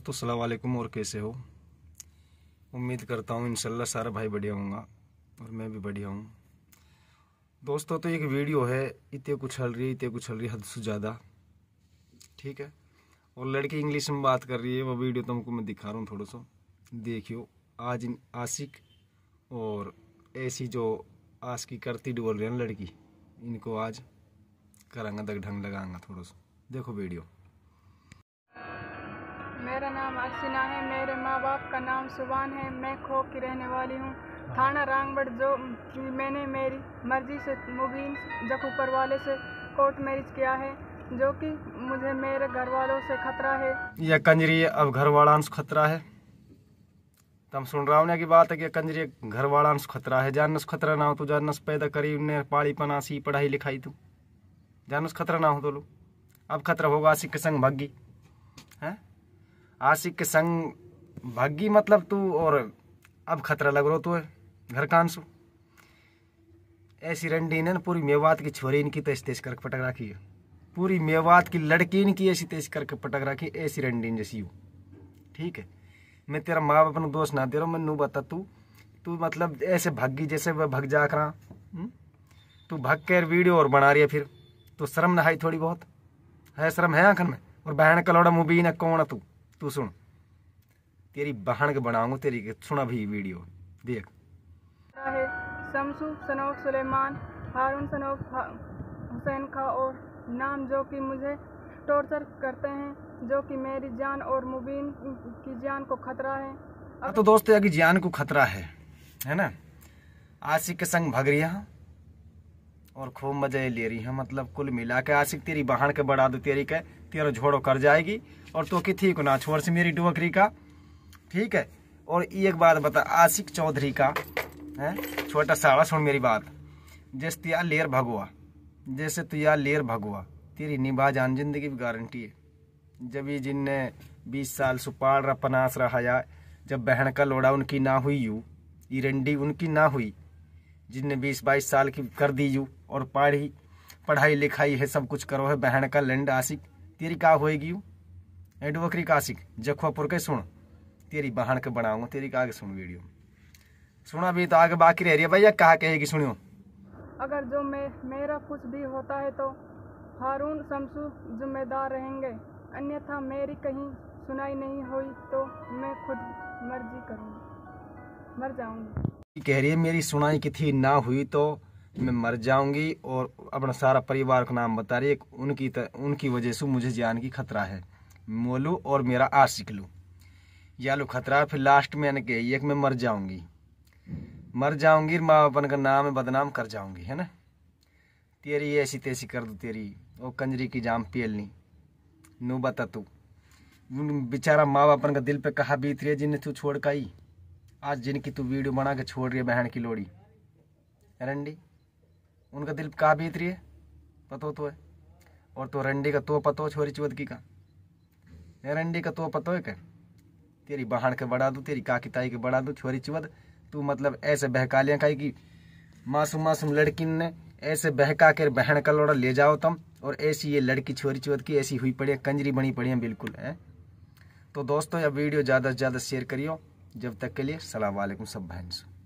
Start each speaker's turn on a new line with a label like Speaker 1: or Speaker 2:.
Speaker 1: दोस्तों अस्सलाम वालेकुम। और कैसे हो? उम्मीद करता हूँ इंशाल्लाह सारा भाई बढ़िया होगा और मैं भी बढ़िया हूँ। दोस्तों तो एक वीडियो है, इतने कुछ हल रही हद से ज़्यादा, ठीक है। और लड़की इंग्लिश में बात कर रही है, वो वीडियो तुमको मैं दिखा रहा हूँ, थोड़ा सा देखियो। आज इन आशिक और ऐसी जो आशिकी करती डोल रही है लड़की, इनको आज करांगा दग ढंग लगाऊंगा, थोड़ा सा देखो वीडियो।
Speaker 2: मेरा नाम अर्चना है, मेरे माँ बाप का नाम सुबान है, मैं खो की रहने वाली हूँ, थाना रांगबड़। जो मैंने मेरी मर्जी से मुबीन जखूपर वाले से कोर्ट मैरिज किया है, जो कि मुझे मेरे घर वालों से खतरा है।
Speaker 1: यह कंजरी अब घर वाला से खतरा है। तुम सुन रहा हूँ की बात है कि कंजरी घर वाला से खतरा है। जानस खतरा ना हो तो जानस पैदा करी उन्हें पाली पनासी पढ़ाई लिखाई, तू जानस खतरा ना हो तो लो। अब खतरा होगा आशिक के संग भागी है, आशिक के संग भागी मतलब तू, और अब खतरा लग रहा तो घर कांसू। ऐसी रंडी ने पूरी मेवात की छोरी इनकी तेज तेज करके पटक रखी है, पूरी मेवात की लड़की इनकी ऐसी तेज करके पटक रखी, ऐसी रंडी जैसी हो, ठीक है। मैं तेरा माँ बाप ने दोष ना दे रहा हूँ, मैं नू बता तू मतलब ऐसे भागी जैसे वह भग जा कर तू भग कर वीडियो और बना रही है, फिर तो शर्म ना आई थोड़ी बहुत है? शर्म है आंखन में? और बहन कलौड़ा मुबीन है कौन है तू सुन, तेरी बहन के बनाऊंगा तेरी के, सुना भी वीडियो देख।
Speaker 2: है शमसू सनोफ सुलेमान, हारून सनोफ हुसैन खा और नाम, जो कि मुझे टॉर्चर करते हैं, जो कि मेरी जान और मुबीन की जान को खतरा है।
Speaker 1: तो दोस्तों अभी जान को खतरा है ना। आशिक के संग भाग रही है और खूब मजे ले रही है, मतलब कुल मिला के आशिक तेरी बहन के बढ़ा दो, तेरी के तेरा झोड़ो कर जाएगी और तो कि ठीक ना छोड़ से मेरी डोकरी का, ठीक है। और एक बात बता, आशिक चौधरी का है छोटा साड़ा, सुन मेरी बात। जैसे तू यार लेर भगवा, जैसे तू यार लेर भगवा, तेरी निभा जान जिंदगी की गारंटी है। जब ये जिनने 20 साल सुपाड़ रहा पनास रहा या, जब बहन का लोड़ा उनकी ना हुई यू, ये रंडी उनकी ना हुई, जिनने 20-22 साल की कर दी यू और पढ़ाई लिखाई है सब कुछ करो है, बहन का लंड आशिक तेरी का होएगी यू एडवोकरी का आशिक जखवापुर के। सुन तेरी बहन के बनाऊंगा तेरी का, आगे सुन वीडियो सुना भी तो आगे बाकी रह रही है भैया, कहा कहेगी सुनियो।
Speaker 2: अगर जो मेरा कुछ भी होता है तो हारून शमसू जिम्मेदार रहेंगे, अन्यथा मेरी कहीं सुनाई नहीं हुई तो मैं खुद मर्जी करूँगी, मर जाऊंगी।
Speaker 1: कह रही है मेरी सुनाई की थी ना हुई तो मैं मर जाऊंगी, और अपना सारा परिवार का नाम बता रही है। उनकी वजह से मुझे जान की खतरा है, मोलू और मेरा आशिक लू यालू खतरा। फिर लास्ट में मैंने कही एक मैं मर जाऊंगी माँ बापन का नाम बदनाम कर जाऊंगी, है ना। तेरी ऐसी तैसी कर दू तेरी वो कंजरी की जाम पेलनी। नू बता तू बेचारा माँ बापन का दिल पे कहा बीत रही है जिन्हें तू छोड़ का ही, आज जिनकी तू वीडियो बना के छोड़ रही है बहन की लोड़ी रंडी, उनका दिल कहाँ बीत रही है पतो तो है। और तो रंडी का तो पतो छोरी चुवदकी का, रंडी का तो पतो है क्या? तेरी बहन के बढ़ा दूँ, तेरी काकी ताई के बढ़ा दूँ, छोरी चुवद तू मतलब ऐसे बहका लिया काई की मासूम लड़की ने ऐसे बहका कर बहन का लोड़ा ले जाओ तुम, और ऐसी ये लड़की छोरी चुवद की ऐसी हुई पड़ी है, कंजरी बनी पड़ी है बिल्कुल है। तो दोस्तों यह वीडियो ज़्यादा से ज़्यादा शेयर करियो। जब तक के लिए सलाम वालेकुम सब बहन से।